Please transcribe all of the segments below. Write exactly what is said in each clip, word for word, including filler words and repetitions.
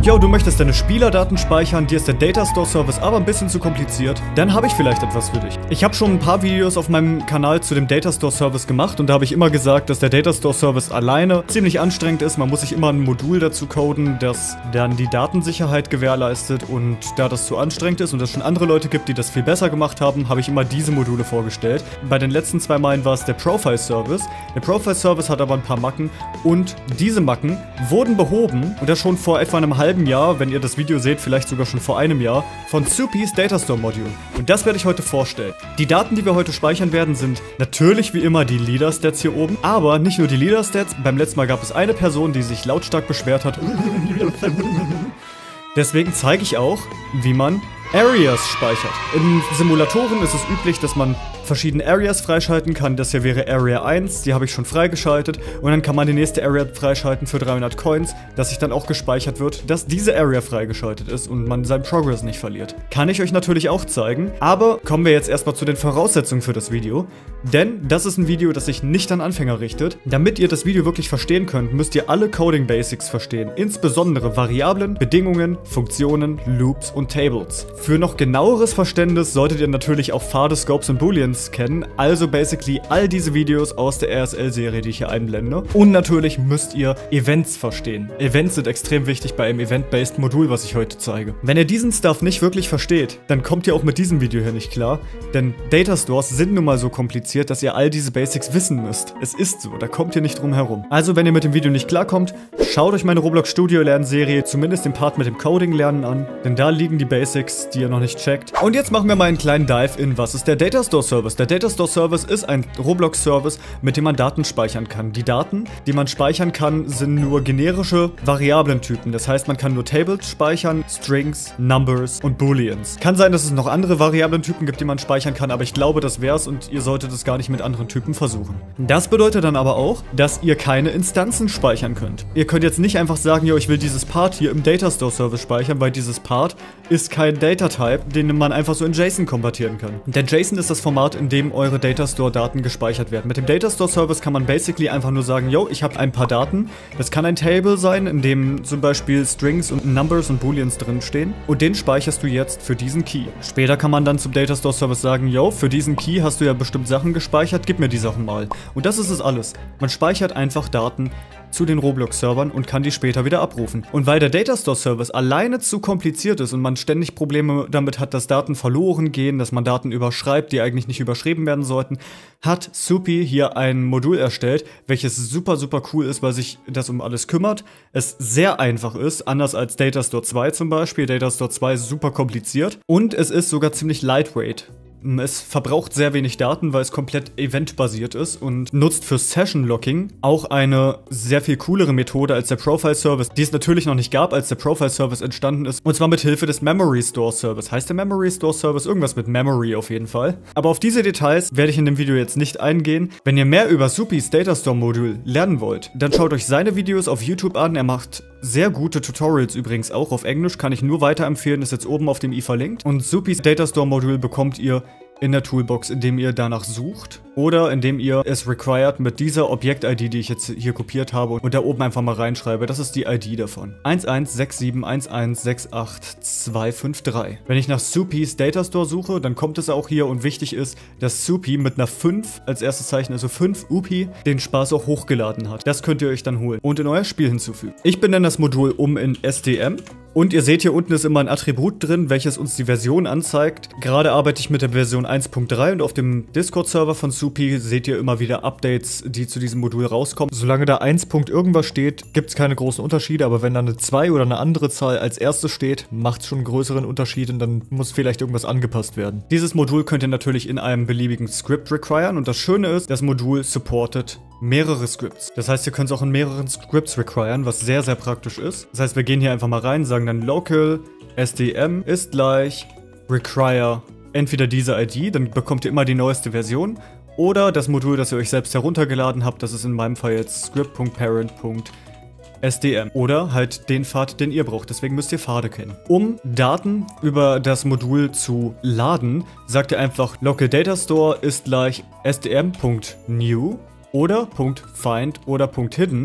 Yo, du möchtest deine Spielerdaten speichern, dir ist der Data Store Service aber ein bisschen zu kompliziert? Dann habe ich vielleicht etwas für dich. Ich habe schon ein paar Videos auf meinem Kanal zu dem Data Store Service gemacht und da habe ich immer gesagt, dass der Data Store Service alleine ziemlich anstrengend ist. Man muss sich immer ein Modul dazu coden, das dann die Datensicherheit gewährleistet, und da das zu anstrengend ist und es schon andere Leute gibt, die das viel besser gemacht haben, habe ich immer diese Module vorgestellt. Bei den letzten zwei Malen war es der Profile Service. Der Profile Service hat aber ein paar Macken und diese Macken wurden behoben, und das schon vor etwa einem halben Jahr, wenn ihr das Video seht, vielleicht sogar schon vor einem Jahr, von Soupys Data Store Module. Und das werde ich heute vorstellen. Die Daten, die wir heute speichern werden, sind natürlich wie immer die Leader Stats hier oben, aber nicht nur die Leader Stats. Beim letzten Mal gab es eine Person, die sich lautstark beschwert hat. Deswegen zeige ich auch, wie man Areas speichert. In Simulatoren ist es üblich, dass man verschiedene Areas freischalten kann. Das hier wäre Area eins, die habe ich schon freigeschaltet. Und dann kann man die nächste Area freischalten für dreihundert Coins, dass sich dann auch gespeichert wird, dass diese Area freigeschaltet ist und man seinen Progress nicht verliert. Kann ich euch natürlich auch zeigen, aber kommen wir jetzt erstmal zu den Voraussetzungen für das Video. Denn das ist ein Video, das sich nicht an Anfänger richtet. Damit ihr das Video wirklich verstehen könnt, müsst ihr alle Coding Basics verstehen. Insbesondere Variablen, Bedingungen, Funktionen, Loops und Tables. Für noch genaueres Verständnis solltet ihr natürlich auch Pfade, Scopes und Booleans kennen, also basically all diese Videos aus der R S L-Serie, die ich hier einblende. Und natürlich müsst ihr Events verstehen. Events sind extrem wichtig bei einem Event-based Modul, was ich heute zeige. Wenn ihr diesen Stuff nicht wirklich versteht, dann kommt ihr auch mit diesem Video hier nicht klar, denn Data Stores sind nun mal so kompliziert, dass ihr all diese Basics wissen müsst. Es ist so, da kommt ihr nicht drum herum. Also wenn ihr mit dem Video nicht klarkommt, schaut euch meine Roblox Studio Lernserie, zumindest den Part mit dem Coding lernen an, denn da liegen die Basics, die ihr noch nicht checkt. Und jetzt machen wir mal einen kleinen Dive in, was ist der Data Store Service? Der Data Store Service ist ein Roblox-Service, mit dem man Daten speichern kann. Die Daten, die man speichern kann, sind nur generische Variablentypen. Das heißt, man kann nur Tables speichern, Strings, Numbers und Booleans. Kann sein, dass es noch andere Variablentypen gibt, die man speichern kann, aber ich glaube, das wär's und ihr solltet es gar nicht mit anderen Typen versuchen. Das bedeutet dann aber auch, dass ihr keine Instanzen speichern könnt. Ihr könnt jetzt nicht einfach sagen, yo, ich will dieses Part hier im Data Store Service speichern, weil dieses Part ist kein Data-Type, den man einfach so in JSON konvertieren kann. Denn JSON ist das Format, in dem eure Data Store Daten gespeichert werden. Mit dem Data Store Service kann man basically einfach nur sagen, yo, ich habe ein paar Daten. Das kann ein Table sein, in dem zum Beispiel Strings und Numbers und Booleans drinstehen. Und den speicherst du jetzt für diesen Key. Später kann man dann zum Data Store Service sagen, yo, für diesen Key hast du ja bestimmt Sachen gespeichert, gib mir die Sachen mal. Und das ist es alles. Man speichert einfach Daten zu den Roblox-Servern und kann die später wieder abrufen. Und weil der Data Store Service alleine zu kompliziert ist und man ständig Probleme damit hat, dass Daten verloren gehen, dass man Daten überschreibt, die eigentlich nicht überschrieben werden sollten, hat Soupy hier ein Modul erstellt, welches super, super cool ist, weil sich das um alles kümmert. Es sehr einfach ist, anders als Data Store zwei zum Beispiel. Data Store zwei ist super kompliziert und es ist sogar ziemlich lightweight. Es verbraucht sehr wenig Daten, weil es komplett eventbasiert ist und nutzt für Session-Locking auch eine sehr viel coolere Methode als der Profile-Service, die es natürlich noch nicht gab, als der Profile-Service entstanden ist. Und zwar mit Hilfe des Memory Store Service. Heißt der Memory Store Service? Irgendwas mit Memory auf jeden Fall. Aber auf diese Details werde ich in dem Video jetzt nicht eingehen. Wenn ihr mehr über Soupys Data Store Modul lernen wollt, dann schaut euch seine Videos auf YouTube an. Er macht sehr gute Tutorials übrigens auch auf Englisch, kann ich nur weiterempfehlen, ist jetzt oben auf dem i verlinkt. Und Soupys Data Store Modul bekommt ihr in der Toolbox, indem ihr danach sucht oder indem ihr es required mit dieser Objekt-I D, die ich jetzt hier kopiert habe und da oben einfach mal reinschreibe. Das ist die I D davon. eins eins sechs sieben eins eins sechs acht zwei fünf drei. Wenn ich nach Soupys Data Store suche, dann kommt es auch hier, und wichtig ist, dass Soupy mit einer fünf als erstes Zeichen, also fünf U P I, den Spaß auch hochgeladen hat. Das könnt ihr euch dann holen und in euer Spiel hinzufügen. Ich benenne das Modul um in S D M. Und ihr seht, hier unten ist immer ein Attribut drin, welches uns die Version anzeigt. Gerade arbeite ich mit der Version eins Punkt drei und auf dem Discord-Server von Soupy seht ihr immer wieder Updates, die zu diesem Modul rauskommen. Solange da eins. irgendwas steht, gibt es keine großen Unterschiede, aber wenn da eine zwei oder eine andere Zahl als erstes steht, macht es schon einen größeren Unterschied und dann muss vielleicht irgendwas angepasst werden. Dieses Modul könnt ihr natürlich in einem beliebigen Script requiren und das Schöne ist, das Modul supportet mehrere Scripts. Das heißt, ihr könnt es auch in mehreren Scripts requiren, was sehr, sehr praktisch ist. Das heißt, wir gehen hier einfach mal rein, sagen dann local S D M ist gleich require entweder diese I D, dann bekommt ihr immer die neueste Version, oder das Modul, das ihr euch selbst heruntergeladen habt, das ist in meinem Fall jetzt script.parent.S D M. Oder halt den Pfad, den ihr braucht. Deswegen müsst ihr Pfade kennen. Um Daten über das Modul zu laden, sagt ihr einfach local data store ist gleich sdm.new oder .find oder .hidden.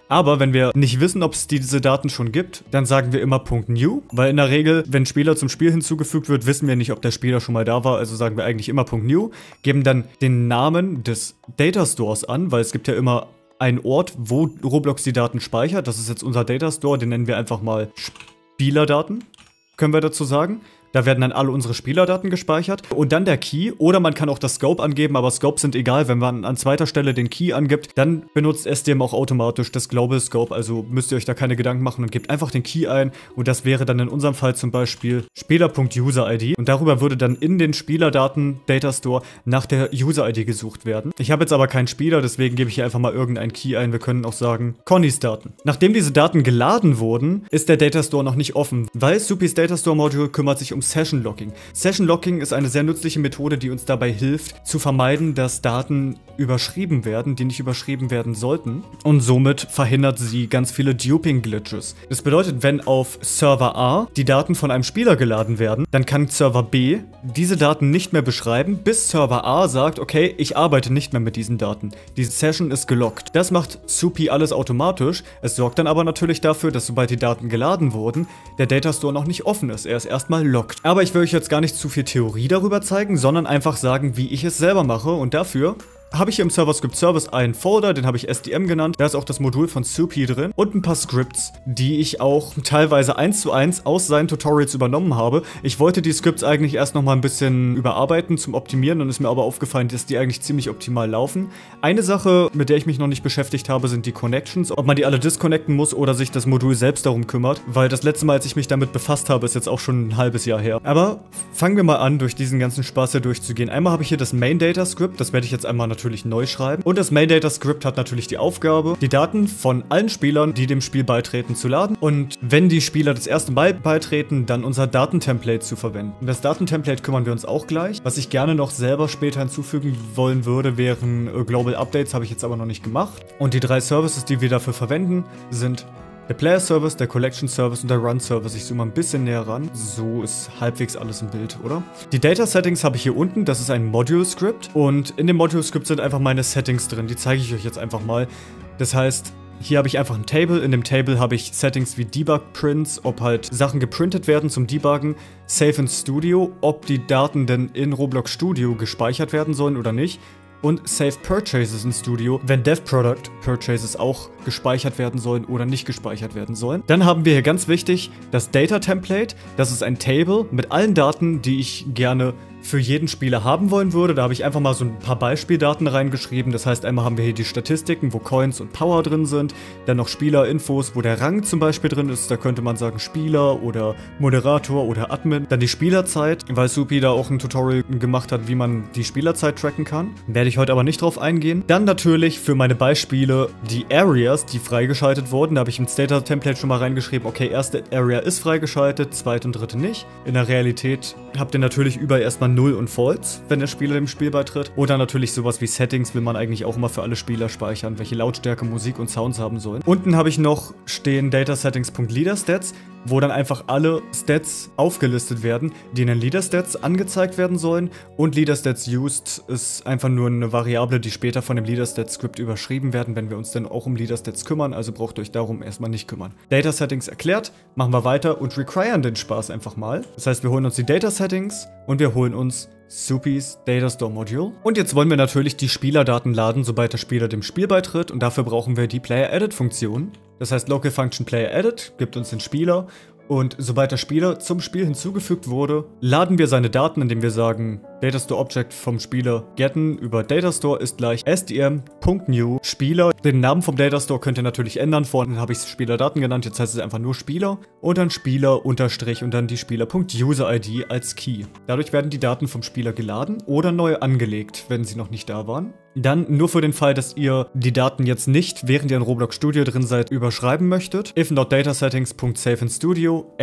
Aber wenn wir nicht wissen, ob es diese Daten schon gibt, dann sagen wir immer .new, weil in der Regel, wenn ein Spieler zum Spiel hinzugefügt wird, wissen wir nicht, ob der Spieler schon mal da war, also sagen wir eigentlich immer .new, geben dann den Namen des Datastores an, weil es gibt ja immer einen Ort, wo Roblox die Daten speichert. Das ist jetzt unser Datastore, den nennen wir einfach mal Spielerdaten, können wir dazu sagen. Da werden dann alle unsere Spielerdaten gespeichert. Und dann der Key. Oder man kann auch das Scope angeben, aber Scopes sind egal. Wenn man an zweiter Stelle den Key angibt, dann benutzt S D M auch automatisch das Global Scope. Also müsst ihr euch da keine Gedanken machen und gebt einfach den Key ein. Und das wäre dann in unserem Fall zum Beispiel Spieler.user-I D. Und darüber würde dann in den Spielerdaten Datastore nach der User-I D gesucht werden. Ich habe jetzt aber keinen Spieler, deswegen gebe ich hier einfach mal irgendeinen Key ein. Wir können auch sagen Connys Daten. Nachdem diese Daten geladen wurden, ist der Datastore noch nicht offen, weil Soupys Datastore Module kümmert sich um Session Locking. Session Locking ist eine sehr nützliche Methode, die uns dabei hilft, zu vermeiden, dass Daten überschrieben werden, die nicht überschrieben werden sollten. Und somit verhindert sie ganz viele Duping-Glitches. Das bedeutet, wenn auf Server A die Daten von einem Spieler geladen werden, dann kann Server B diese Daten nicht mehr beschreiben, bis Server A sagt, okay, ich arbeite nicht mehr mit diesen Daten. Diese Session ist gelockt. Das macht Soupy alles automatisch. Es sorgt dann aber natürlich dafür, dass sobald die Daten geladen wurden, der Datastore noch nicht offen ist. Er ist erstmal locked. Aber ich will euch jetzt gar nicht zu viel Theorie darüber zeigen, sondern einfach sagen, wie ich es selber mache. Und dafür habe ich hier im Server-Script Service einen Folder, den habe ich S D M genannt. Da ist auch das Modul von Soupy drin und ein paar Scripts, die ich auch teilweise eins zu eins aus seinen Tutorials übernommen habe. Ich wollte die Scripts eigentlich erst nochmal ein bisschen überarbeiten zum Optimieren und ist mir aber aufgefallen, dass die eigentlich ziemlich optimal laufen. Eine Sache, mit der ich mich noch nicht beschäftigt habe, sind die Connections. Ob man die alle disconnecten muss oder sich das Modul selbst darum kümmert, weil das letzte Mal, als ich mich damit befasst habe, ist jetzt auch schon ein halbes Jahr her. Aber fangen wir mal an, durch diesen ganzen Spaß hier durchzugehen. Einmal habe ich hier das Main Data Script, das werde ich jetzt einmal natürlich natürlich neu schreiben. Und das Main Data Script hat natürlich die Aufgabe, die Daten von allen Spielern, die dem Spiel beitreten, zu laden. Und wenn die Spieler das erste Mal beitreten, dann unser Datentemplate zu verwenden. Um das Datentemplate kümmern wir uns auch gleich. Was ich gerne noch selber später hinzufügen wollen würde, wären äh, Global Updates, habe ich jetzt aber noch nicht gemacht. Und die drei Services, die wir dafür verwenden, sind der Player Service, der Collection Service und der Run Service. Ich zoome mal ein bisschen näher ran. So ist halbwegs alles im Bild, oder? Die Data Settings habe ich hier unten. Das ist ein Module Script. Und in dem Module Script sind einfach meine Settings drin. Die zeige ich euch jetzt einfach mal. Das heißt, hier habe ich einfach ein Table. In dem Table habe ich Settings wie Debug Prints, ob halt Sachen geprintet werden zum Debuggen. Save in Studio, ob die Daten denn in Roblox Studio gespeichert werden sollen oder nicht. Und Save Purchases in Studio, wenn Dev Product Purchases auch gespeichert werden sollen oder nicht gespeichert werden sollen. Dann haben wir hier ganz wichtig das Data Template. Das ist ein Table mit allen Daten, die ich gerne für jeden Spieler haben wollen würde. Da habe ich einfach mal so ein paar Beispieldaten reingeschrieben. Das heißt, einmal haben wir hier die Statistiken, wo Coins und Power drin sind. Dann noch Spielerinfos, wo der Rang zum Beispiel drin ist. Da könnte man sagen Spieler oder Moderator oder Admin. Dann die Spielerzeit, weil Soupy da auch ein Tutorial gemacht hat, wie man die Spielerzeit tracken kann. Werde ich heute aber nicht drauf eingehen. Dann natürlich für meine Beispiele die Areas, die freigeschaltet wurden. Da habe ich im Data Template schon mal reingeschrieben, okay, erste Area ist freigeschaltet, zweite und dritte nicht. In der Realität habt ihr natürlich überall erstmal null und False, wenn der Spieler dem Spiel beitritt. Oder natürlich sowas wie Settings will man eigentlich auch immer für alle Spieler speichern, welche Lautstärke, Musik und Sounds haben sollen. Unten habe ich noch stehen datasettings.leaderstats, wo dann einfach alle Stats aufgelistet werden, die in den Leaderstats angezeigt werden sollen. Und Leaderstats used ist einfach nur eine Variable, die später von dem Leaderstats-Script überschrieben werden, wenn wir uns dann auch um Leaderstats kümmern. Also braucht ihr euch darum erstmal nicht kümmern. Data Settings erklärt, machen wir weiter und requiren den Spaß einfach mal. Das heißt, wir holen uns die Data Settings und wir holen uns Soupys Datastore Module. Und jetzt wollen wir natürlich die Spielerdaten laden, sobald der Spieler dem Spiel beitritt. Und dafür brauchen wir die Player Edit Funktion. Das heißt, Local Function Player Edit gibt uns den Spieler. Und sobald der Spieler zum Spiel hinzugefügt wurde, laden wir seine Daten, indem wir sagen, Datastore Object vom Spieler getten über Datastore ist gleich sdm.new Spieler. Den Namen vom Datastore könnt ihr natürlich ändern. Vorhin habe ich es Spielerdaten genannt, jetzt heißt es einfach nur Spieler. Und dann Spieler unterstrich und dann die Spieler.user-I D als Key. Dadurch werden die Daten vom Spieler geladen oder neu angelegt, wenn sie noch nicht da waren. Dann nur für den Fall, dass ihr die Daten jetzt nicht, während ihr in Roblox Studio drin seid, überschreiben möchtet. If not data settings.save in Studio and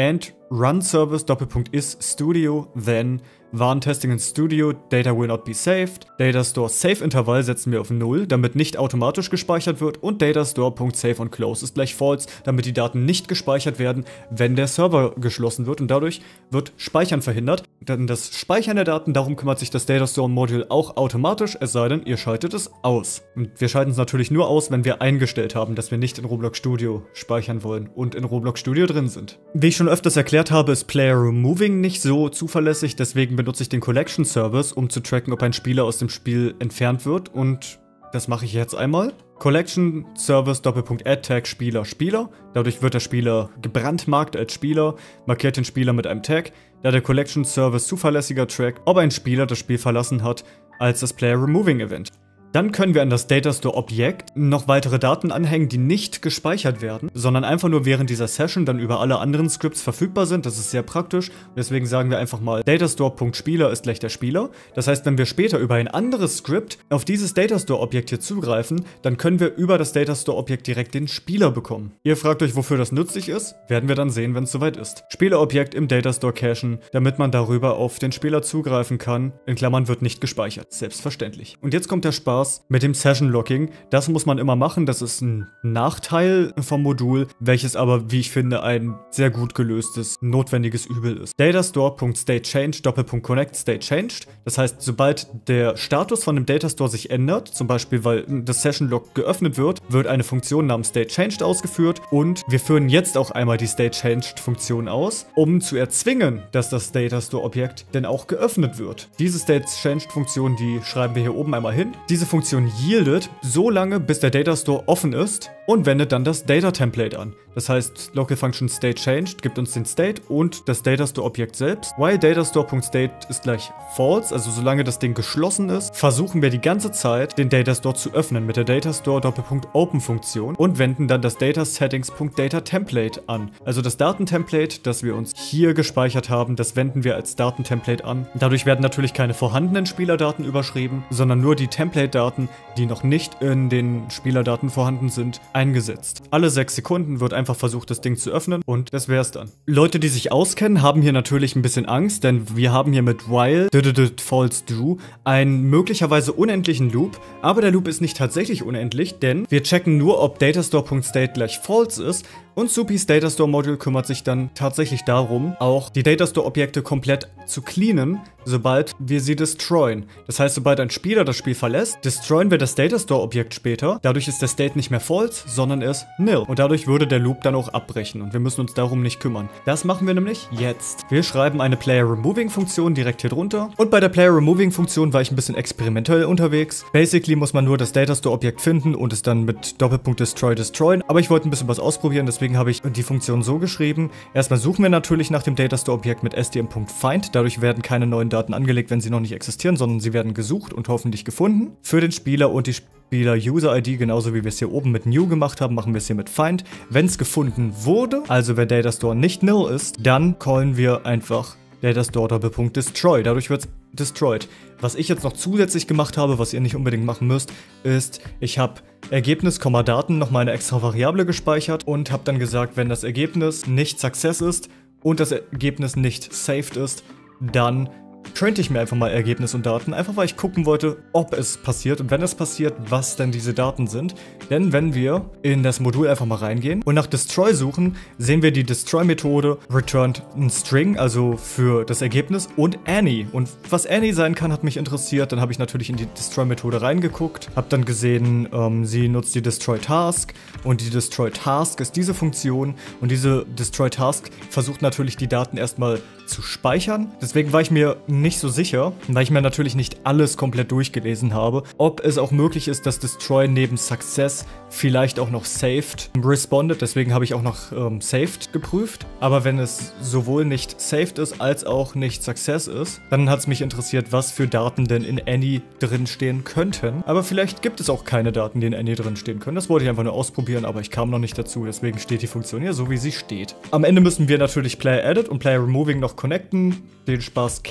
run service Doppelpunkt is studio, then Warntesting in Studio, Data will not be saved. Data Store Save Intervall setzen wir auf null, damit nicht automatisch gespeichert wird. Und Data Store.Save on Close ist gleich false, damit die Daten nicht gespeichert werden, wenn der Server geschlossen wird. Und dadurch wird Speichern verhindert. Denn das Speichern der Daten, darum kümmert sich das Data Store Module auch automatisch, es sei denn, ihr schaltet es aus. Und wir schalten es natürlich nur aus, wenn wir eingestellt haben, dass wir nicht in Roblox Studio speichern wollen und in Roblox Studio drin sind. Wie ich schon öfters erklärt habe, ist Player Removing nicht so zuverlässig, deswegen benutze ich den Collection Service, um zu tracken, ob ein Spieler aus dem Spiel entfernt wird, und das mache ich jetzt einmal. Collection Service Doppelpunkt Add Tag Spieler Spieler. Dadurch wird der Spieler gebrandmarkt als Spieler, markiert den Spieler mit einem Tag, da der Collection Service zuverlässiger trackt, ob ein Spieler das Spiel verlassen hat, als das Player Removing Event. Dann können wir an das Data Store Objekt noch weitere Daten anhängen, die nicht gespeichert werden, sondern einfach nur während dieser Session dann über alle anderen Scripts verfügbar sind. Das ist sehr praktisch. Deswegen sagen wir einfach mal, Datastore.Spieler ist gleich der Spieler. Das heißt, wenn wir später über ein anderes Script auf dieses Data Store Objekt hier zugreifen, dann können wir über das Data Store Objekt direkt den Spieler bekommen. Ihr fragt euch, wofür das nützlich ist? Werden wir dann sehen, wenn es soweit ist. Spielerobjekt im Data Store cachen, damit man darüber auf den Spieler zugreifen kann. In Klammern wird nicht gespeichert. Selbstverständlich. Und jetzt kommt der Spaß mit dem Session Locking. Das muss man immer machen, das ist ein Nachteil vom Modul, welches aber, wie ich finde, ein sehr gut gelöstes, notwendiges Übel ist. Datastore.StateChanged Doppelpunkt Connect State Changed. Das heißt, sobald der Status von dem Datastore sich ändert, zum Beispiel weil das Session Log geöffnet wird, wird eine Funktion namens StateChanged ausgeführt, und wir führen jetzt auch einmal die StateChanged Funktion aus, um zu erzwingen, dass das Datastore Objekt denn auch geöffnet wird. Diese StateChanged Funktion, die schreiben wir hier oben einmal hin. Diese Funktion yieldet so lange, bis der Data Store offen ist, und wendet dann das Data Template an. Das heißt, Local Function State Changed gibt uns den State und das Data Store Objekt selbst. While Datastore.State ist gleich false, also solange das Ding geschlossen ist, versuchen wir die ganze Zeit, den Data Store zu öffnen mit der Datastore Doppelpunkt Open Funktion und wenden dann das Data Settings.Data Template an. Also das Datentemplate, das wir uns hier gespeichert haben, das wenden wir als Datentemplate an. Dadurch werden natürlich keine vorhandenen Spielerdaten überschrieben, sondern nur die Template-Daten, die noch nicht in den Spielerdaten vorhanden sind, eingesetzt. Alle sechs Sekunden wird einfach versucht, das Ding zu öffnen, und das wär's dann. Leute, die sich auskennen, haben hier natürlich ein bisschen Angst, denn wir haben hier mit while false do einen möglicherweise unendlichen Loop, aber der Loop ist nicht tatsächlich unendlich, denn wir checken nur, ob Datastore.State gleich false ist, und Supis Datastore Module kümmert sich dann tatsächlich darum, auch die Datastore Objekte komplett zu cleanen, sobald wir sie destroyen. Das heißt, sobald ein Spieler das Spiel verlässt, destroyen wir das Datastore Objekt später. Dadurch ist der State nicht mehr false, sondern ist nil. Und dadurch würde der Loop dann auch abbrechen, und wir müssen uns darum nicht kümmern. Das machen wir nämlich jetzt. Wir schreiben eine Player Removing Funktion direkt hier drunter. Und bei der Player Removing Funktion war ich ein bisschen experimentell unterwegs. Basically muss man nur das Datastore Objekt finden und es dann mit Doppelpunkt Destroy destroyen. Aber ich wollte ein bisschen was ausprobieren, deswegen habe ich die Funktion so geschrieben. Erstmal suchen wir natürlich nach dem Datastore Objekt mit stm.find. Dadurch werden keine neuen Daten angelegt, wenn sie noch nicht existieren, sondern sie werden gesucht und hoffentlich gefunden. Für den Spieler und die Spieler-User-I D, genauso wie wir es hier oben mit New gemacht haben, machen wir es hier mit Find. Wenn es gefunden wurde, also wenn Datastore nicht nil ist, dann callen wir einfach Datastore Doppelpunkt Destroy. Dadurch wird es destroyed. Was ich jetzt noch zusätzlich gemacht habe, was ihr nicht unbedingt machen müsst, ist, ich habe Ergebnis, Daten nochmal eine extra Variable gespeichert und habe dann gesagt, wenn das Ergebnis nicht Success ist und das Ergebnis nicht saved ist, dann trennte ich mir einfach mal Ergebnis und Daten, einfach weil ich gucken wollte, ob es passiert und wenn es passiert, was denn diese Daten sind. Denn wenn wir in das Modul einfach mal reingehen und nach Destroy suchen, sehen wir die Destroy-Methode returned ein String, also für das Ergebnis, und Any. Und was Any sein kann, hat mich interessiert. Dann habe ich natürlich in die Destroy-Methode reingeguckt, habe dann gesehen, ähm, sie nutzt die Destroy-Task, und die Destroy-Task ist diese Funktion, und diese Destroy-Task versucht natürlich die Daten erstmal zu speichern. Deswegen war ich mir nicht so sicher, weil ich mir natürlich nicht alles komplett durchgelesen habe, ob es auch möglich ist, dass Destroy neben Success vielleicht auch noch Saved respondet. Deswegen habe ich auch noch ähm, Saved geprüft. Aber wenn es sowohl nicht Saved ist, als auch nicht Success ist, dann hat es mich interessiert, was für Daten denn in Any drinstehen könnten. Aber vielleicht gibt es auch keine Daten, die in Any drinstehen können. Das wollte ich einfach nur ausprobieren, aber ich kam noch nicht dazu. Deswegen steht die Funktion hier so, wie sie steht. Am Ende müssen wir natürlich Player Edit und Player Removing noch connecten. Den Spaß kennt ihr eigentlich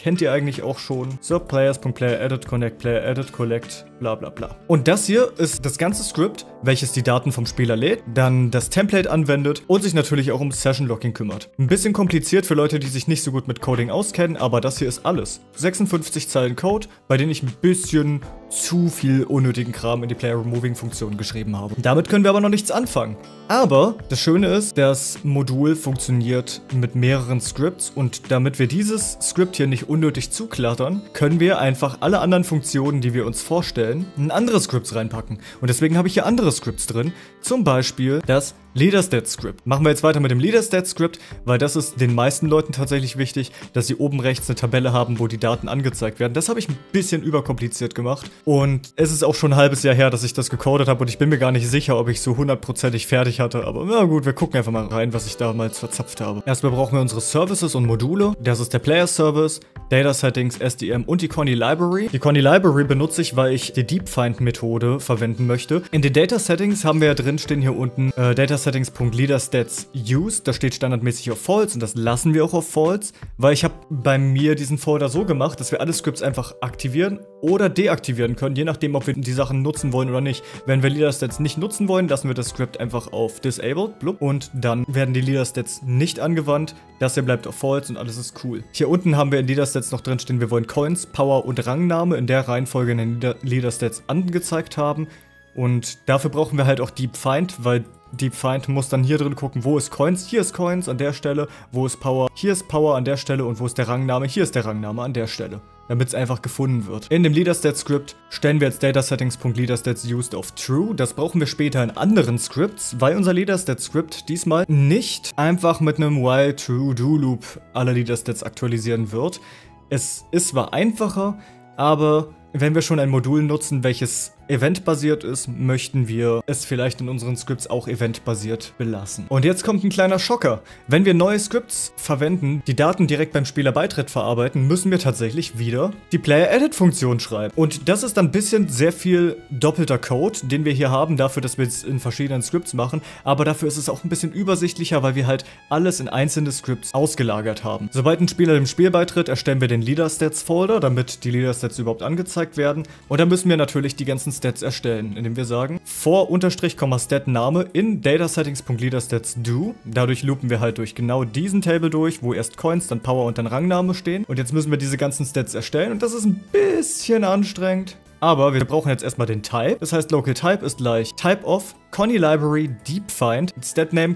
eigentlich auch schon. So, players.playerEdit, connect, playerEdit, collect, bla bla bla. Und das hier ist das ganze Skript, welches die Daten vom Spieler lädt, dann das Template anwendet und sich natürlich auch um Session Locking kümmert. Ein bisschen kompliziert für Leute, die sich nicht so gut mit Coding auskennen, aber das hier ist alles. sechsundfünfzig Zeilen Code, bei denen ich ein bisschen zu viel unnötigen Kram in die Player-Removing-Funktion geschrieben habe. Damit können wir aber noch nichts anfangen. Aber das Schöne ist, das Modul funktioniert mit mehreren Scripts und damit wir dieses Skript hier nicht unnötig zuklattern, können wir einfach alle anderen Funktionen, die wir uns vorstellen, in andere Scripts reinpacken. Und deswegen habe ich hier andere Scripts drin, zum Beispiel das LeaderStat-Script. Machen wir jetzt weiter mit dem LeaderStat-Script, weil das ist den meisten Leuten tatsächlich wichtig, dass sie oben rechts eine Tabelle haben, wo die Daten angezeigt werden. Das habe ich ein bisschen überkompliziert gemacht und es ist auch schon ein halbes Jahr her, dass ich das gecodet habe und ich bin mir gar nicht sicher, ob ich so hundertprozentig fertig hatte, aber na gut, wir gucken einfach mal rein, was ich damals verzapft habe. Erstmal brauchen wir unsere Services und Module. Das ist der Player Service, Data Settings, S D M und die Conny Library. Die Conny Library benutze ich, weil ich die DeepFind-Methode verwenden möchte. In den Data Settings haben wir ja drin stehen hier unten äh, Data Settings.LeaderStatsUsed. Da steht standardmäßig auf False und das lassen wir auch auf False, weil ich habe bei mir diesen Folder so gemacht, dass wir alle Scripts einfach aktivieren oder deaktivieren können, je nachdem, ob wir die Sachen nutzen wollen oder nicht. Wenn wir LeaderStats nicht nutzen wollen, lassen wir das Script einfach auf Disabled, blub, und dann werden die LeaderStats nicht angewandt. Das hier bleibt auf False und alles ist cool. Hier unten haben wir in LeaderStats noch drin stehen, wir wollen Coins, Power und Rangname in der Reihenfolge in den LeaderStats angezeigt haben. Und dafür brauchen wir halt auch DeepFind, weil DeepFind muss dann hier drin gucken, wo ist Coins, hier ist Coins an der Stelle, wo ist Power, hier ist Power an der Stelle und wo ist der Rangname, hier ist der Rangname an der Stelle, damit es einfach gefunden wird. In dem LeaderStat-Script stellen wir jetzt DataSettings.LeaderStatsUsed auf True. Das brauchen wir später in anderen Scripts, weil unser LeaderStat-Script diesmal nicht einfach mit einem while true do loop alle LeaderStats aktualisieren wird. Es ist zwar einfacher, aber wenn wir schon ein Modul nutzen, welches eventbasiert ist, möchten wir es vielleicht in unseren Scripts auch eventbasiert belassen. Und jetzt kommt ein kleiner Schocker. Wenn wir neue Scripts verwenden, die Daten direkt beim Spielerbeitritt verarbeiten, müssen wir tatsächlich wieder die Player-Edit-Funktion schreiben. Und das ist dann ein bisschen sehr viel doppelter Code, den wir hier haben, dafür, dass wir es in verschiedenen Scripts machen. Aber dafür ist es auch ein bisschen übersichtlicher, weil wir halt alles in einzelne Scripts ausgelagert haben. Sobald ein Spieler dem Spiel beitritt, erstellen wir den LeaderStats-Folder, damit die LeaderStats überhaupt angezeigt werden. Und dann müssen wir natürlich die ganzen Stats erstellen, indem wir sagen vor Unterstrich, Stat Name in DataSettings.LeaderStatsDo. Dadurch loopen wir halt durch genau diesen Table durch, wo erst Coins, dann Power und dann Rangname stehen. Und jetzt müssen wir diese ganzen Stats erstellen und das ist ein bisschen anstrengend. Aber wir brauchen jetzt erstmal den Type. Das heißt, Local Type ist gleich Type of Conny Library DeepFind StatName,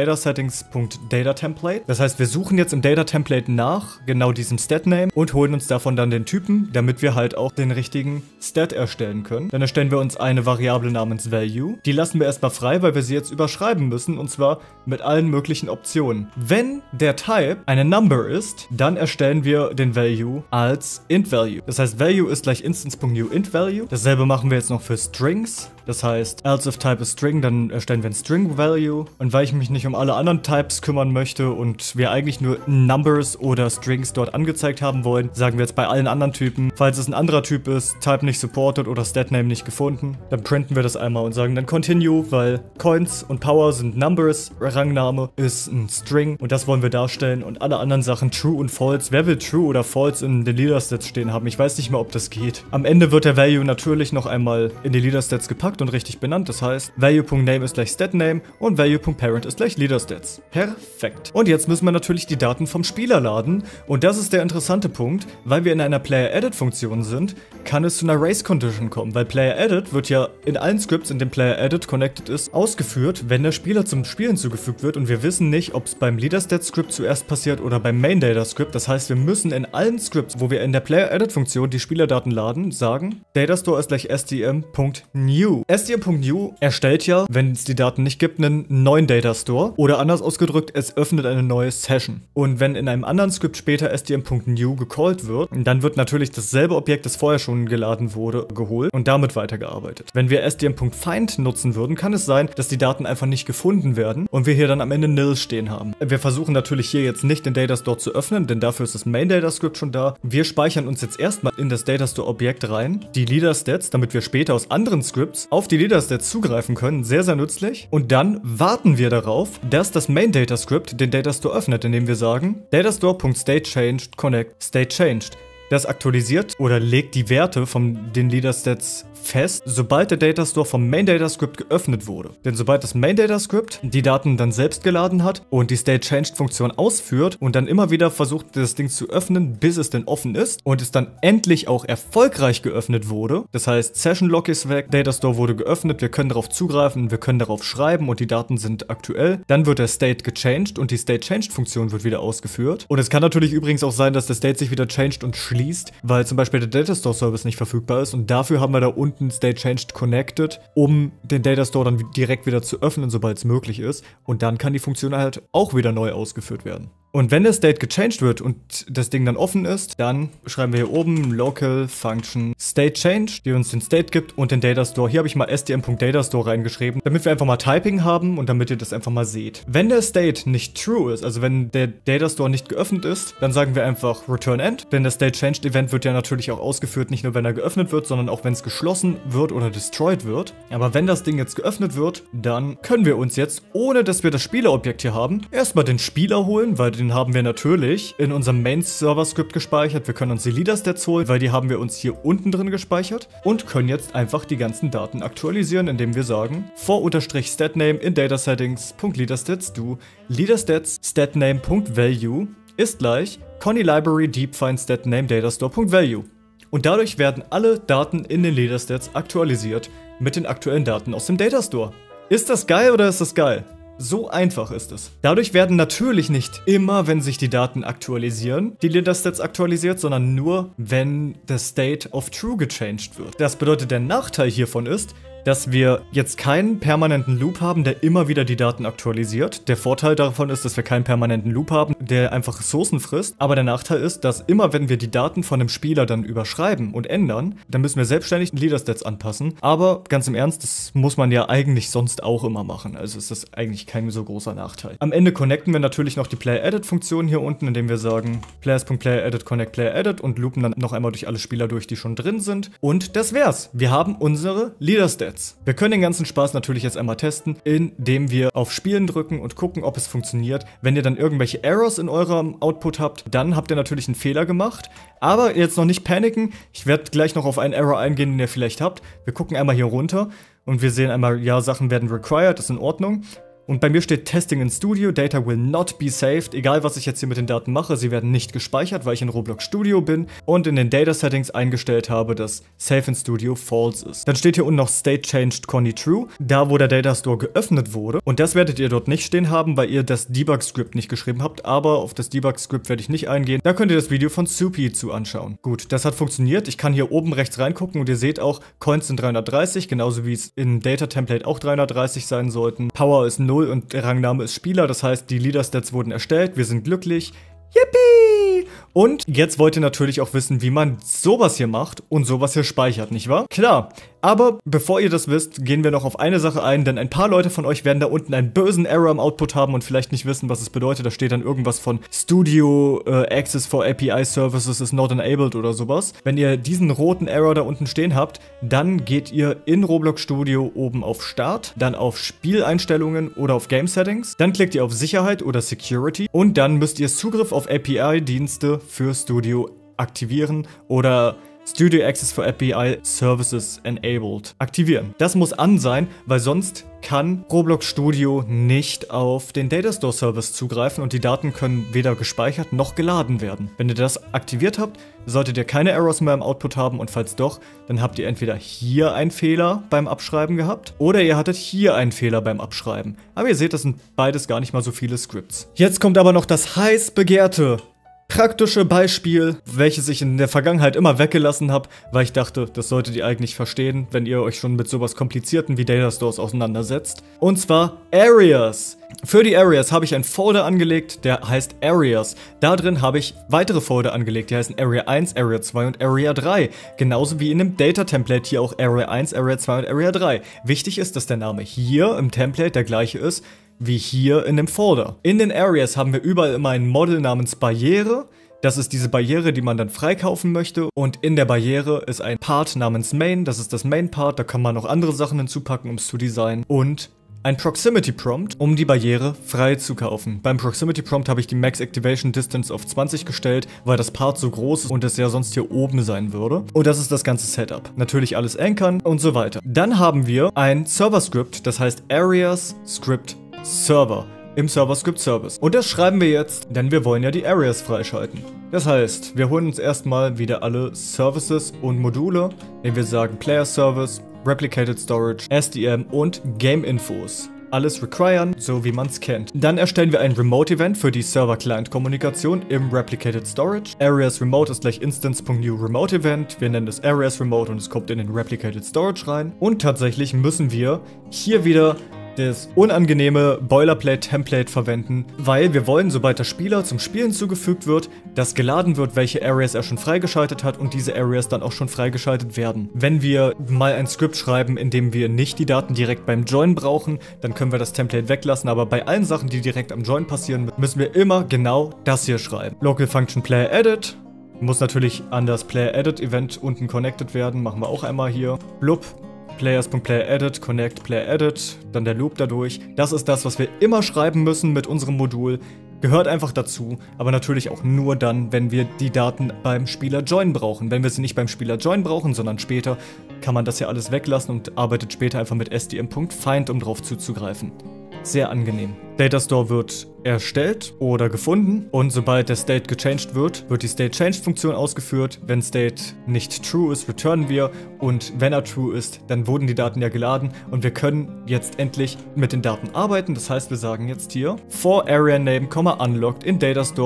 DataSettings.DataTemplate. Das heißt, wir suchen jetzt im Data-Template nach genau diesem StatName und holen uns davon dann den Typen, damit wir halt auch den richtigen Stat erstellen können. Dann erstellen wir uns eine Variable namens Value. Die lassen wir erstmal frei, weil wir sie jetzt überschreiben müssen und zwar mit allen möglichen Optionen. Wenn der Type eine Number ist, dann erstellen wir den Value als IntValue. Das heißt, Value ist gleich Instance.NewIntValue. Dasselbe machen wir jetzt noch für Strings. Das heißt, else if Type is String, dann erstellen wir ein String Value. Und weil ich mich nicht um alle anderen Types kümmern möchte und wir eigentlich nur Numbers oder Strings dort angezeigt haben wollen, sagen wir jetzt bei allen anderen Typen, falls es ein anderer Typ ist, Type nicht supported oder StatName nicht gefunden, dann printen wir das einmal und sagen dann Continue, weil Coins und Power sind Numbers, Rangname ist ein String und das wollen wir darstellen und alle anderen Sachen True und False. Wer will True oder False in den LeaderStats stehen haben? Ich weiß nicht mehr, ob das geht. Am Ende wird der Value natürlich noch einmal in die LeaderStats gepackt und richtig benannt. Das heißt, Value.Name ist gleich StatName und Value.Parent ist gleich LeaderStats. Perfekt. Und jetzt müssen wir natürlich die Daten vom Spieler laden. Und das ist der interessante Punkt. Weil wir in einer Player-Edit-Funktion sind, kann es zu einer Race-Condition kommen. Weil Player-Edit wird ja in allen Scripts, in denen Player-Edit connected ist, ausgeführt, wenn der Spieler zum Spiel hinzugefügt wird. Und wir wissen nicht, ob es beim LeaderStats-Script zuerst passiert oder beim Main-Data-Script. Das heißt, wir müssen in allen Scripts, wo wir in der Player-Edit-Funktion die Spielerdaten laden, sagen, Datastore ist gleich S D M.New. S D M.New erstellt ja, wenn es die Daten nicht gibt, einen neuen Datastore. Oder anders ausgedrückt, es öffnet eine neue Session. Und wenn in einem anderen Skript später S D M.New gecallt wird, dann wird natürlich dasselbe Objekt, das vorher schon geladen wurde, geholt und damit weitergearbeitet. Wenn wir S D M.Find nutzen würden, kann es sein, dass die Daten einfach nicht gefunden werden und wir hier dann am Ende Nil stehen haben. Wir versuchen natürlich hier jetzt nicht den Datastore zu öffnen, denn dafür ist das Main-Data-Script schon da. Wir speichern uns jetzt erstmal in das Datastore-Objekt rein, die LeaderStats, damit wir später aus anderen Scripts auf die LeaderStats zugreifen können. Sehr, sehr nützlich. Und dann warten wir darauf, dass das Main-Data-Script den Datastore öffnet, indem wir sagen, Datastore.StateChanged connect StateChanged. Das aktualisiert oder legt die Werte von den Leader-Stats fest, sobald der Datastore vom Main Data Script geöffnet wurde. Denn sobald das Main Data Script die Daten dann selbst geladen hat und die State Changed Funktion ausführt und dann immer wieder versucht, das Ding zu öffnen, bis es denn offen ist und es dann endlich auch erfolgreich geöffnet wurde, das heißt Session Lock ist weg, Datastore wurde geöffnet, wir können darauf zugreifen, wir können darauf schreiben und die Daten sind aktuell, dann wird der State gechanged und die State Changed Funktion wird wieder ausgeführt. Und es kann natürlich übrigens auch sein, dass der State sich wieder changed und schließt, weil zum Beispiel der Datastore Service nicht verfügbar ist und dafür haben wir da unten State Changed Connected, um den Datastore dann direkt wieder zu öffnen, sobald es möglich ist. Und dann kann die Funktion halt auch wieder neu ausgeführt werden. Und wenn der State gechanged wird und das Ding dann offen ist, dann schreiben wir hier oben local function state change, die uns den State gibt und den Datastore. Hier habe ich mal stm.datastore reingeschrieben, damit wir einfach mal Typing haben und damit ihr das einfach mal seht. Wenn der State nicht true ist, also wenn der Datastore nicht geöffnet ist, dann sagen wir einfach return end, denn das State changed Event wird ja natürlich auch ausgeführt, nicht nur wenn er geöffnet wird, sondern auch wenn es geschlossen wird oder destroyed wird. Aber wenn das Ding jetzt geöffnet wird, dann können wir uns jetzt, ohne dass wir das Spielerobjekt hier haben, erstmal den Spieler holen, weil den haben wir natürlich in unserem Main-Server-Script gespeichert. Wir können uns die Leader-Stats holen, weil die haben wir uns hier unten drin gespeichert und können jetzt einfach die ganzen Daten aktualisieren, indem wir sagen for-statname in datasettings.leaderstats-do leaderstats statname.value ist gleich Conny Library deepfind statname datastore.value. Und dadurch werden alle Daten in den Leader-Stats aktualisiert mit den aktuellen Daten aus dem Datastore. Ist das geil oder ist das geil? So einfach ist es. Dadurch werden natürlich nicht immer, wenn sich die Daten aktualisieren, die Leader-Stats aktualisiert, sondern nur, wenn der State of True gechanged wird. Das bedeutet, der Nachteil hiervon ist, dass wir jetzt keinen permanenten Loop haben, der immer wieder die Daten aktualisiert. Der Vorteil davon ist, dass wir keinen permanenten Loop haben, der einfach Ressourcen frisst. Aber der Nachteil ist, dass immer, wenn wir die Daten von dem Spieler dann überschreiben und ändern, dann müssen wir selbstständig Leader-Stats anpassen. Aber ganz im Ernst, das muss man ja eigentlich sonst auch immer machen. Also ist das eigentlich kein so großer Nachteil. Am Ende connecten wir natürlich noch die Player-Edit-Funktion hier unten, indem wir sagen players.player-edit connect player-edit und loopen dann noch einmal durch alle Spieler durch, die schon drin sind. Und das wär's. Wir haben unsere Leader-Stats. Wir können den ganzen Spaß natürlich jetzt einmal testen, indem wir auf Spielen drücken und gucken, ob es funktioniert. Wenn ihr dann irgendwelche Errors in eurem Output habt, dann habt ihr natürlich einen Fehler gemacht. Aber jetzt noch nicht paniken. Ich werde gleich noch auf einen Error eingehen, den ihr vielleicht habt. Wir gucken einmal hier runter und wir sehen einmal, ja, Sachen werden required, ist in Ordnung. Und bei mir steht Testing in Studio, Data will not be saved. Egal, was ich jetzt hier mit den Daten mache, sie werden nicht gespeichert, weil ich in Roblox Studio bin und in den Data Settings eingestellt habe, dass Save in Studio false ist. Dann steht hier unten noch State Changed Conny True, da wo der Data Store geöffnet wurde. Und das werdet ihr dort nicht stehen haben, weil ihr das Debug-Script nicht geschrieben habt, aber auf das Debug-Script werde ich nicht eingehen. Da könnt ihr das Video von Soupy zu anschauen. Gut, das hat funktioniert. Ich kann hier oben rechts reingucken und ihr seht auch, Coins sind dreihundertdreißig, genauso wie es im Data Template auch dreihundertdreißig sein sollten. Power ist null und der Rangname ist Spieler, das heißt, die Leader-Stats wurden erstellt, wir sind glücklich. Yippie! Und jetzt wollt ihr natürlich auch wissen, wie man sowas hier macht und sowas hier speichert, nicht wahr? Klar, aber bevor ihr das wisst, gehen wir noch auf eine Sache ein, denn ein paar Leute von euch werden da unten einen bösen Error im Output haben und vielleicht nicht wissen, was es bedeutet. Da steht dann irgendwas von Studio uh, Access for A P I Services is not enabled oder sowas. Wenn ihr diesen roten Error da unten stehen habt, dann geht ihr in Roblox Studio oben auf Start, dann auf Spieleinstellungen oder auf Game Settings, dann klickt ihr auf Sicherheit oder Security und dann müsst ihr Zugriff auf A P I-Dienste für Studio aktivieren oder Studio Access for A P I Services Enabled aktivieren. Das muss an sein, weil sonst kann Roblox Studio nicht auf den Datastore Service zugreifen und die Daten können weder gespeichert noch geladen werden. Wenn ihr das aktiviert habt, solltet ihr keine Errors mehr im Output haben und falls doch, dann habt ihr entweder hier einen Fehler beim Abschreiben gehabt oder ihr hattet hier einen Fehler beim Abschreiben. Aber ihr seht, das sind beides gar nicht mal so viele Scripts. Jetzt kommt aber noch das heiß begehrte praktische Beispiel, welches ich in der Vergangenheit immer weggelassen habe, weil ich dachte, das solltet ihr eigentlich verstehen, wenn ihr euch schon mit sowas Komplizierten wie Datastores auseinandersetzt. Und zwar Areas. Für die Areas habe ich einen Folder angelegt, der heißt Areas. Da drin habe ich weitere Folder angelegt, die heißen Area eins, Area zwei und Area drei. Genauso wie in dem Data-Template hier auch Area eins, Area zwei und Area drei. Wichtig ist, dass der Name hier im Template der gleiche ist wie hier in dem Folder. In den Areas haben wir überall immer ein Model namens Barriere. Das ist diese Barriere, die man dann freikaufen möchte. Und in der Barriere ist ein Part namens Main. Das ist das Main-Part. Da kann man noch andere Sachen hinzupacken, um es zu designen. Und ein Proximity Prompt, um die Barriere freizukaufen. Beim Proximity Prompt habe ich die Max Activation Distance auf zwanzig gestellt, weil das Part so groß ist und es ja sonst hier oben sein würde. Und das ist das ganze Setup. Natürlich alles ankern und so weiter. Dann haben wir ein Server-Script, das heißt Areas Script Server im Server-Script Service. Und das schreiben wir jetzt, denn wir wollen ja die Areas freischalten. Das heißt, wir holen uns erstmal wieder alle Services und Module, indem wir sagen Player Service, Replicated Storage, S D M und Game Infos. Alles requiren, so wie man es kennt. Dann erstellen wir ein Remote-Event für die Server-Client-Kommunikation im Replicated Storage. Areas Remote ist gleich Instance.new Remote Event. Wir nennen es Areas Remote und es kommt in den Replicated Storage rein. Und tatsächlich müssen wir hier wieder das unangenehme Boilerplate-Template verwenden, weil wir wollen, sobald der Spieler zum Spiel hinzugefügt wird, dass geladen wird, welche Areas er schon freigeschaltet hat und diese Areas dann auch schon freigeschaltet werden. Wenn wir mal ein Skript schreiben, in dem wir nicht die Daten direkt beim Join brauchen, dann können wir das Template weglassen, aber bei allen Sachen, die direkt am Join passieren, müssen wir immer genau das hier schreiben. Local Function Player Edit muss natürlich an das Player Edit Event unten connected werden, machen wir auch einmal hier. Blub. Players.playerEdit, Connect, PlayerEdit, dann der Loop dadurch. Das ist das, was wir immer schreiben müssen mit unserem Modul. Gehört einfach dazu, aber natürlich auch nur dann, wenn wir die Daten beim Spieler Join brauchen. Wenn wir sie nicht beim Spieler Join brauchen, sondern später, kann man das ja alles weglassen und arbeitet später einfach mit S D M.Find, um drauf zuzugreifen. Sehr angenehm. Datastore wird erstellt oder gefunden und sobald der State gechanged wird, wird die State-Changed-Funktion ausgeführt. Wenn State nicht true ist, returnen wir und wenn er true ist, dann wurden die Daten ja geladen und wir können jetzt endlich mit den Daten arbeiten. Das heißt, wir sagen jetzt hier for area name, unlocked in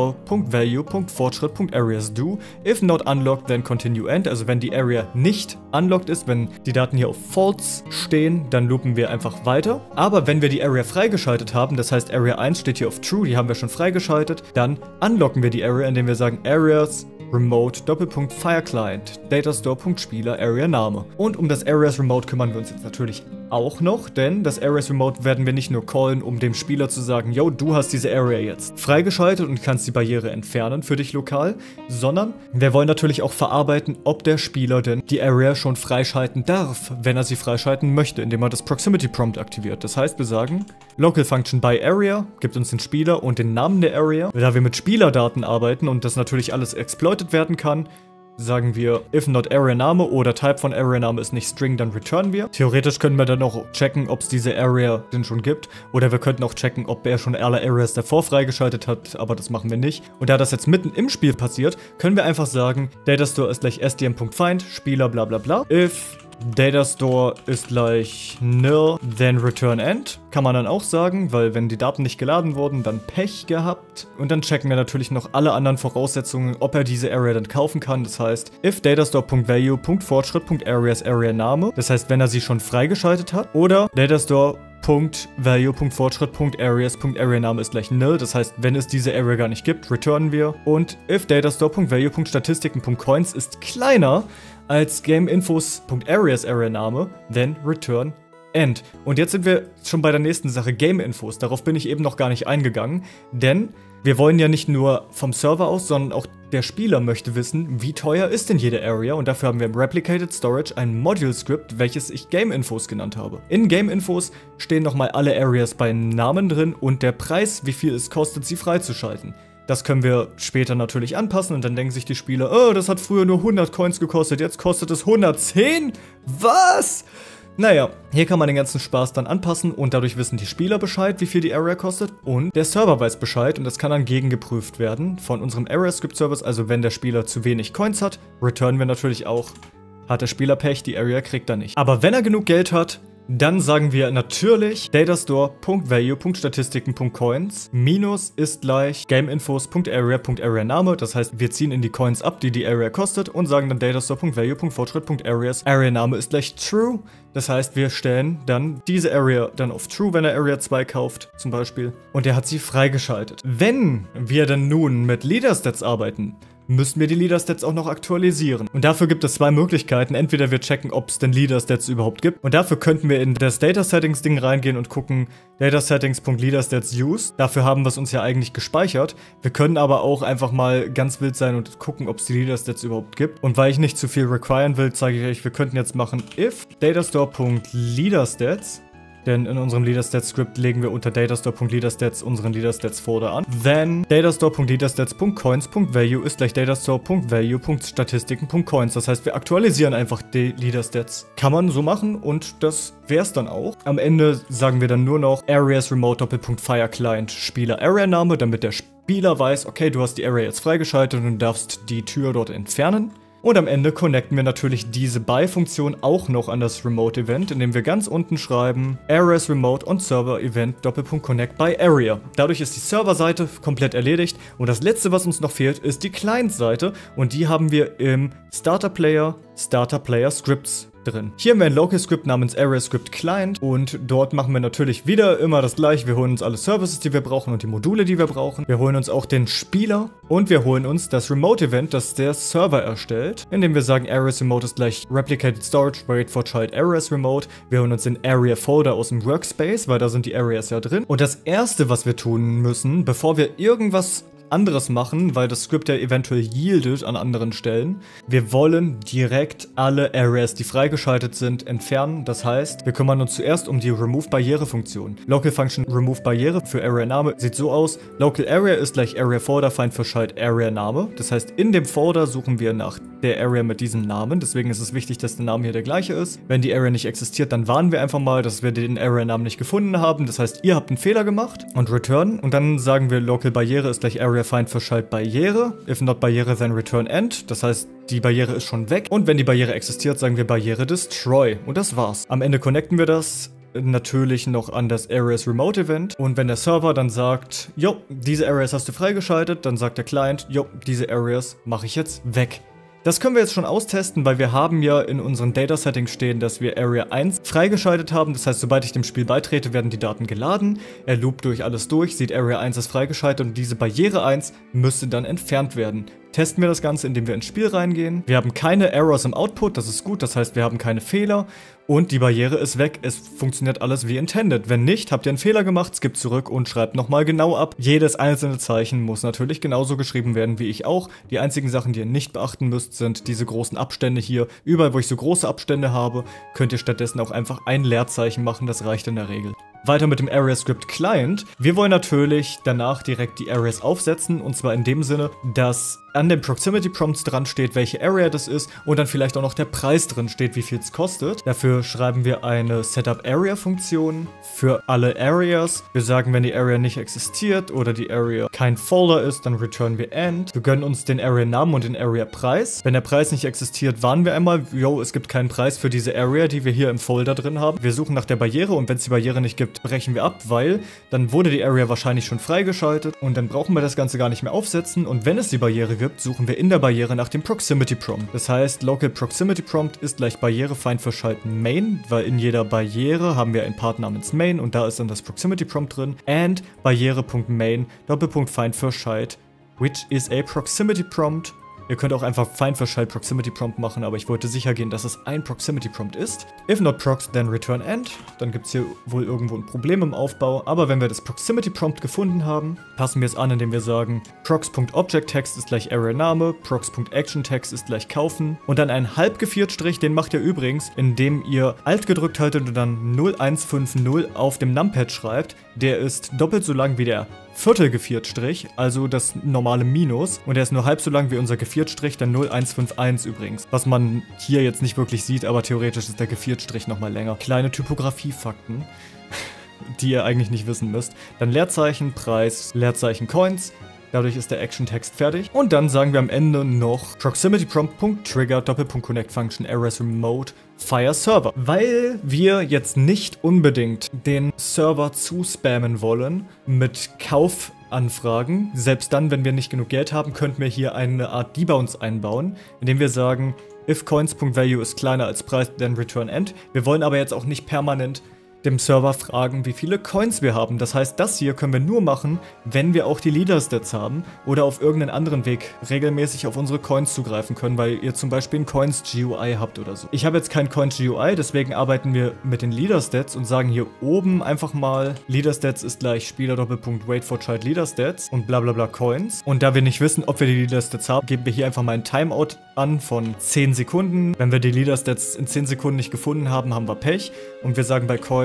datastore.value.fortschritt.areas_do. If not unlocked, then continue end. Also wenn die Area nicht unlocked ist, wenn die Daten hier auf false stehen, dann loopen wir einfach weiter. Aber wenn wir die Area freigeschaltet haben, das heißt Area eins steht hier auf True, die haben wir schon freigeschaltet, dann unlocken wir die Area, indem wir sagen Areas Remote Doppelpunkt Fire Client Datastore.Spieler Area Name. Und um das Areas Remote kümmern wir uns jetzt natürlich auch noch, denn das Areas Remote werden wir nicht nur callen, um dem Spieler zu sagen, yo, du hast diese Area jetzt freigeschaltet und kannst die Barriere entfernen für dich lokal, sondern wir wollen natürlich auch verarbeiten, ob der Spieler denn die Area schon freischalten darf, wenn er sie freischalten möchte, indem er das Proximity Prompt aktiviert. Das heißt, wir sagen Local Function by Area gibt uns den Spieler und den Namen der Area. Da wir mit Spielerdaten arbeiten und das natürlich alles exploited werden kann, sagen wir, if not Area Name oder Type von Area Name ist nicht String, dann returnen wir. Theoretisch können wir dann auch checken, ob es diese Area denn schon gibt. Oder wir könnten auch checken, ob er schon alle Areas davor freigeschaltet hat, aber das machen wir nicht. Und da das jetzt mitten im Spiel passiert, können wir einfach sagen, Datastore ist gleich S D M.Find, Spieler bla bla bla. If Datastore ist gleich nil, then return end. Kann man dann auch sagen, weil wenn die Daten nicht geladen wurden, dann Pech gehabt. Und dann checken wir natürlich noch alle anderen Voraussetzungen, ob er diese Area dann kaufen kann. Das heißt, if Datastore.Value.Fortschritt.Areas Area Name. Das heißt, wenn er sie schon freigeschaltet hat. Oder Datastore.Value.Fortschritt.Areas.Area Name ist gleich nil. Das heißt, wenn es diese Area gar nicht gibt, returnen wir. Und if Datastore.Value.Statistiken.Coins ist kleiner als GameInfos.Areas Area Name, then return end. Und jetzt sind wir schon bei der nächsten Sache, GameInfos. Darauf bin ich eben noch gar nicht eingegangen, denn wir wollen ja nicht nur vom Server aus, sondern auch der Spieler möchte wissen, wie teuer ist denn jede Area, und dafür haben wir im Replicated Storage ein Module-Script, welches ich GameInfos genannt habe. In GameInfos stehen nochmal alle Areas bei Namen drin und der Preis, wie viel es kostet, sie freizuschalten. Das können wir später natürlich anpassen und dann denken sich die Spieler, oh, das hat früher nur hundert Coins gekostet, jetzt kostet es hundertzehn? Was? Naja, hier kann man den ganzen Spaß dann anpassen und dadurch wissen die Spieler Bescheid, wie viel die Area kostet, und der Server weiß Bescheid und das kann dann gegengeprüft werden von unserem Area Script Service. Also wenn der Spieler zu wenig Coins hat, returnen wir natürlich auch. Hat der Spieler Pech, die Area kriegt er nicht. Aber wenn er genug Geld hat, dann sagen wir natürlich Datastore.Value.Statistiken.Coins minus ist gleich GameInfos.Area.Area-Name. Das heißt, wir ziehen in die Coins ab, die die Area kostet, und sagen dann Datastore.Value.Fortschritt.Areas Area-Name ist gleich True. Das heißt, wir stellen dann diese Area dann auf True, wenn er Area zwei kauft, zum Beispiel. Und er hat sie freigeschaltet. Wenn wir dann nun mit Leader-Stats arbeiten, müssen wir die Leader-Stats auch noch aktualisieren. Und dafür gibt es zwei Möglichkeiten. Entweder wir checken, ob es denn Leader-Stats überhaupt gibt. Und dafür könnten wir in das Data-Settings-Ding reingehen und gucken, Data-Settings.LeaderStats-Use. Dafür haben wir es uns ja eigentlich gespeichert. Wir können aber auch einfach mal ganz wild sein und gucken, ob es die Leader-Stats überhaupt gibt. Und weil ich nicht zu viel requiren will, zeige ich euch, wir könnten jetzt machen if Datastore.LeaderStats denn in unserem LeaderStats-Script legen wir unter datastore.leaderstats unseren LeaderStats-Folder an. Then datastore.leaderstats.coins.value ist gleich datastore.value.statistiken.coins. Das heißt, wir aktualisieren einfach die LeaderStats. Kann man so machen und das wäre es dann auch. Am Ende sagen wir dann nur noch Areas Remote Doppelpunkt Fire Client Spieler Area Name, damit der Spieler weiß, okay, du hast die Area jetzt freigeschaltet und darfst die Tür dort entfernen. Und am Ende connecten wir natürlich diese By-Funktion auch noch an das Remote-Event, indem wir ganz unten schreiben Areas Remote und Server-Event Doppelpunkt Connect by Area. Dadurch ist die Serverseite komplett erledigt und das letzte, was uns noch fehlt, ist die Client-Seite und die haben wir im Starter-Player, Starter-Player-Scripts drin. Hier haben wir ein Local-Script namens AreaScript Client und dort machen wir natürlich wieder immer das gleiche. Wir holen uns alle Services, die wir brauchen und die Module, die wir brauchen. Wir holen uns auch den Spieler und wir holen uns das Remote-Event, das der Server erstellt, indem wir sagen Areas Remote ist gleich Replicated Storage, Wait for Child Areas Remote. Wir holen uns den Area-Folder aus dem Workspace, weil da sind die Areas ja drin. Und das erste, was wir tun müssen, bevor wir irgendwas anderes machen, weil das Script ja eventuell yieldet an anderen Stellen. Wir wollen direkt alle Areas, die freigeschaltet sind, entfernen. Das heißt, wir kümmern uns zuerst um die Remove-Barriere-Funktion. Local Function Remove-Barriere für Area-Name sieht so aus. Local Area ist gleich Area-Folder, Find for Child Area-Name. Das heißt, in dem Folder suchen wir nach der Area mit diesem Namen. Deswegen ist es wichtig, dass der Name hier der gleiche ist. Wenn die Area nicht existiert, dann warnen wir einfach mal, dass wir den Area-Namen nicht gefunden haben. Das heißt, ihr habt einen Fehler gemacht und return. Und dann sagen wir, Local Barriere ist gleich Area Find for Child Barriere. If not Barriere, then return end. Das heißt, die Barriere ist schon weg. Und wenn die Barriere existiert, sagen wir Barriere destroy. Und das war's. Am Ende connecten wir das natürlich noch an das Areas Remote Event. Und wenn der Server dann sagt, jo, diese Areas hast du freigeschaltet, dann sagt der Client, jo, diese Areas mache ich jetzt weg. Das können wir jetzt schon austesten, weil wir haben ja in unseren Data Settings stehen, dass wir Area eins freigeschaltet haben. Das heißt, sobald ich dem Spiel beitrete, werden die Daten geladen. Er loopt durch alles durch, sieht Area eins ist freigeschaltet und diese Barriere eins müsste dann entfernt werden. Testen wir das Ganze, indem wir ins Spiel reingehen. Wir haben keine Errors im Output, das ist gut, das heißt, wir haben keine Fehler. Und die Barriere ist weg, es funktioniert alles wie intended. Wenn nicht, habt ihr einen Fehler gemacht, skippt zurück und schreibt nochmal genau ab. Jedes einzelne Zeichen muss natürlich genauso geschrieben werden wie ich auch. Die einzigen Sachen, die ihr nicht beachten müsst, sind diese großen Abstände hier. Überall, wo ich so große Abstände habe, könnt ihr stattdessen auch einfach ein Leerzeichen machen, das reicht in der Regel. Weiter mit dem AreaScript Client. Wir wollen natürlich danach direkt die Areas aufsetzen und zwar in dem Sinne, dass an den Proximity Prompts dran steht, welche Area das ist und dann vielleicht auch noch der Preis drin steht, wie viel es kostet. Dafür schreiben wir eine Setup Area Funktion für alle Areas. Wir sagen, wenn die Area nicht existiert oder die Area kein Folder ist, dann return wir end. Wir gönnen uns den Area Namen und den Area Preis. Wenn der Preis nicht existiert, warnen wir einmal, yo, es gibt keinen Preis für diese Area, die wir hier im Folder drin haben. Wir suchen nach der Barriere und wenn es die Barriere nicht gibt, brechen wir ab, weil dann wurde die Area wahrscheinlich schon freigeschaltet und dann brauchen wir das Ganze gar nicht mehr aufsetzen und wenn es die Barriere gibt, suchen wir in der Barriere nach dem Proximity Prompt. Das heißt, Local Proximity Prompt ist gleich Barriere Find for Child Main, weil in jeder Barriere haben wir einen Part namens Main und da ist dann das Proximity Prompt drin and Barriere.main Doppelpunkt Find for Child, which is a Proximity Prompt. Ihr könnt auch einfach Find for Child Proximity Prompt machen, aber ich wollte sicher gehen, dass es ein Proximity Prompt ist. If not prox, then return end. Dann gibt es hier wohl irgendwo ein Problem im Aufbau. Aber wenn wir das Proximity Prompt gefunden haben, passen wir es an, indem wir sagen, prox.objectText ist gleich Area-Name, prox.actionText ist gleich kaufen. Und dann einen Halbgeviertstrich, den macht ihr übrigens, indem ihr Alt gedrückt haltet und dann null eins fünf null auf dem Numpad schreibt. Der ist doppelt so lang wie der Viertelgeviertstrich, also das normale Minus. Und der ist nur halb so lang wie unser Geviertstrich, der null eins fünf eins übrigens. Was man hier jetzt nicht wirklich sieht, aber theoretisch ist der Geviertstrich nochmal länger. Kleine Typografie-Fakten, die ihr eigentlich nicht wissen müsst. Dann Leerzeichen, Preis, Leerzeichen, Coins. Dadurch ist der Action-Text fertig. Und dann sagen wir am Ende noch ProximityPrompt.Trigger Doppelpunkt Connect Function Areas Remote Fire Server. Weil wir jetzt nicht unbedingt den Server zuspammen wollen mit Kaufanfragen. Selbst dann, wenn wir nicht genug Geld haben, könnten wir hier eine Art Debounce einbauen, indem wir sagen, if coins.value ist kleiner als Preis, then return end. Wir wollen aber jetzt auch nicht permanent dem Server fragen, wie viele Coins wir haben. Das heißt, das hier können wir nur machen, wenn wir auch die Leader-Stats haben oder auf irgendeinen anderen Weg regelmäßig auf unsere Coins zugreifen können, weil ihr zum Beispiel ein Coins-G U I habt oder so. Ich habe jetzt kein Coins-G U I, deswegen arbeiten wir mit den Leader-Stats und sagen hier oben einfach mal, Leader-Stats ist gleich Spieler-Doppelpunkt Wait for Child Leader-Stats und bla bla bla Coins. Und da wir nicht wissen, ob wir die Leader-Stats haben, geben wir hier einfach mal ein Timeout an von zehn Sekunden. Wenn wir die Leader-Stats in zehn Sekunden nicht gefunden haben, haben wir Pech. Und wir sagen bei Coins,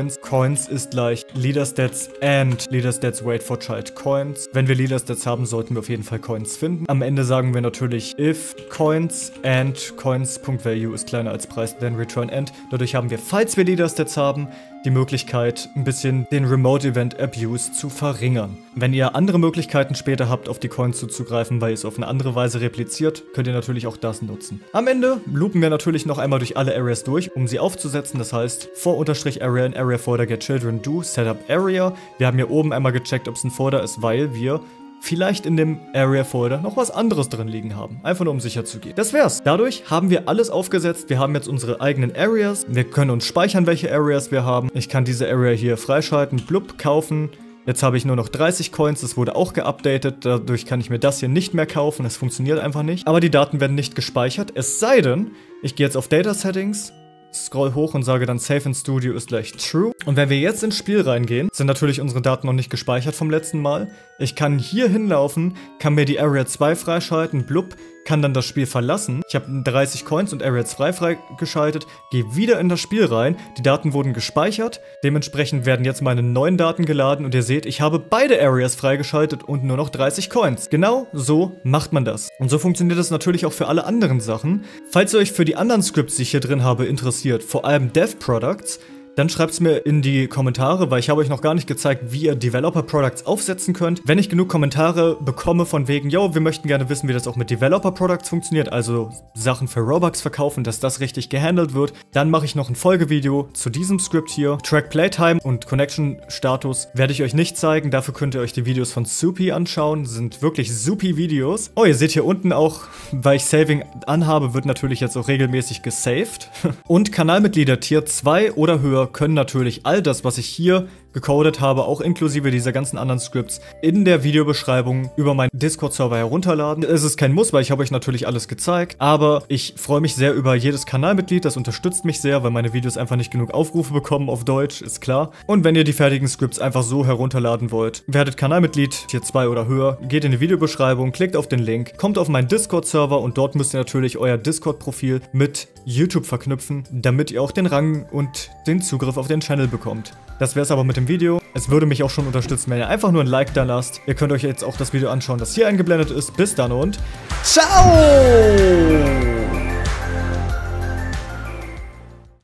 Coins. Coins ist gleich Leader Stats and Leader Stats wait for child Coins. Wenn wir Leader Stats haben, sollten wir auf jeden Fall Coins finden. Am Ende sagen wir natürlich if Coins and Coins.value ist kleiner als Preis, then return end. Dadurch haben wir, falls wir Leader Stats haben, die Möglichkeit, ein bisschen den Remote Event Abuse zu verringern. Wenn ihr andere Möglichkeiten später habt, auf die Coins zuzugreifen, weil ihr es auf eine andere Weise repliziert, könnt ihr natürlich auch das nutzen. Am Ende loopen wir natürlich noch einmal durch alle Areas durch, um sie aufzusetzen. Das heißt, for unterstrich area in area folder get children do setup area. Wir haben hier oben einmal gecheckt, ob es ein Folder ist, weil wir vielleicht in dem Area-Folder noch was anderes drin liegen haben. Einfach nur, um sicher zu gehen. Das wär's. Dadurch haben wir alles aufgesetzt. Wir haben jetzt unsere eigenen Areas. Wir können uns speichern, welche Areas wir haben. Ich kann diese Area hier freischalten, blub, kaufen. Jetzt habe ich nur noch dreißig Coins, das wurde auch geupdatet. Dadurch kann ich mir das hier nicht mehr kaufen. Das funktioniert einfach nicht. Aber die Daten werden nicht gespeichert. Es sei denn, ich gehe jetzt auf Data Settings, scroll hoch und sage dann Save in Studio ist gleich True. Und wenn wir jetzt ins Spiel reingehen, sind natürlich unsere Daten noch nicht gespeichert vom letzten Mal. Ich kann hier hinlaufen, kann mir die Area zwei freischalten, blub, kann dann das Spiel verlassen. Ich habe dreißig Coins und Area zwei freigeschaltet, gehe wieder in das Spiel rein. Die Daten wurden gespeichert. Dementsprechend werden jetzt meine neuen Daten geladen und ihr seht, ich habe beide Areas freigeschaltet und nur noch dreißig Coins. Genau so macht man das. Und so funktioniert das natürlich auch für alle anderen Sachen. Falls ihr euch für die anderen Scripts, die ich hier drin habe, interessiert, vor allem Dev Products, dann schreibt es mir in die Kommentare, weil ich habe euch noch gar nicht gezeigt, wie ihr Developer Products aufsetzen könnt. Wenn ich genug Kommentare bekomme von wegen, yo, wir möchten gerne wissen, wie das auch mit Developer Products funktioniert, also Sachen für Robux verkaufen, dass das richtig gehandelt wird, dann mache ich noch ein Folgevideo zu diesem Skript hier. Track Playtime und Connection Status werde ich euch nicht zeigen, dafür könnt ihr euch die Videos von Soupy anschauen, das sind wirklich supi Videos. Oh, ihr seht hier unten auch, weil ich Saving anhabe, wird natürlich jetzt auch regelmäßig gesaved. Und Kanalmitglieder Tier zwei oder höher können natürlich all das, was ich hier gecodet habe, auch inklusive dieser ganzen anderen Scripts, in der Videobeschreibung über meinen Discord-Server herunterladen. Es ist kein Muss, weil ich habe euch natürlich alles gezeigt, aber ich freue mich sehr über jedes Kanalmitglied, das unterstützt mich sehr, weil meine Videos einfach nicht genug Aufrufe bekommen auf Deutsch, ist klar. Und wenn ihr die fertigen Scripts einfach so herunterladen wollt, werdet Kanalmitglied, Tier zwei oder höher, geht in die Videobeschreibung, klickt auf den Link, kommt auf meinen Discord-Server und dort müsst ihr natürlich euer Discord-Profil mit YouTube verknüpfen, damit ihr auch den Rang und den Zugriff auf den Channel bekommt. Das wäre es aber mit dem Video. Es würde mich auch schon unterstützen, wenn ihr einfach nur ein Like da lasst. Ihr könnt euch jetzt auch das Video anschauen, das hier eingeblendet ist. Bis dann und ciao!